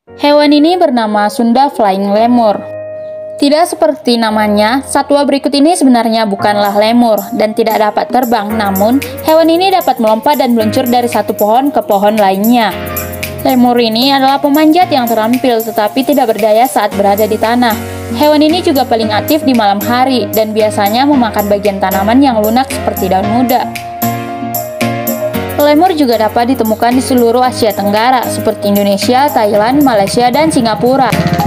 Hewan ini bernama Sunda Flying Lemur. Tidak seperti namanya, satwa berikut ini sebenarnya bukanlah lemur dan tidak dapat terbang, namun hewan ini dapat melompat dan meluncur dari satu pohon ke pohon lainnya. Lemur ini adalah pemanjat yang terampil tetapi tidak berdaya saat berada di tanah. Hewan ini juga paling aktif di malam hari dan biasanya memakan bagian tanaman yang lunak seperti daun muda. Lemur juga dapat ditemukan di seluruh Asia Tenggara seperti Indonesia, Thailand, Malaysia, dan Singapura.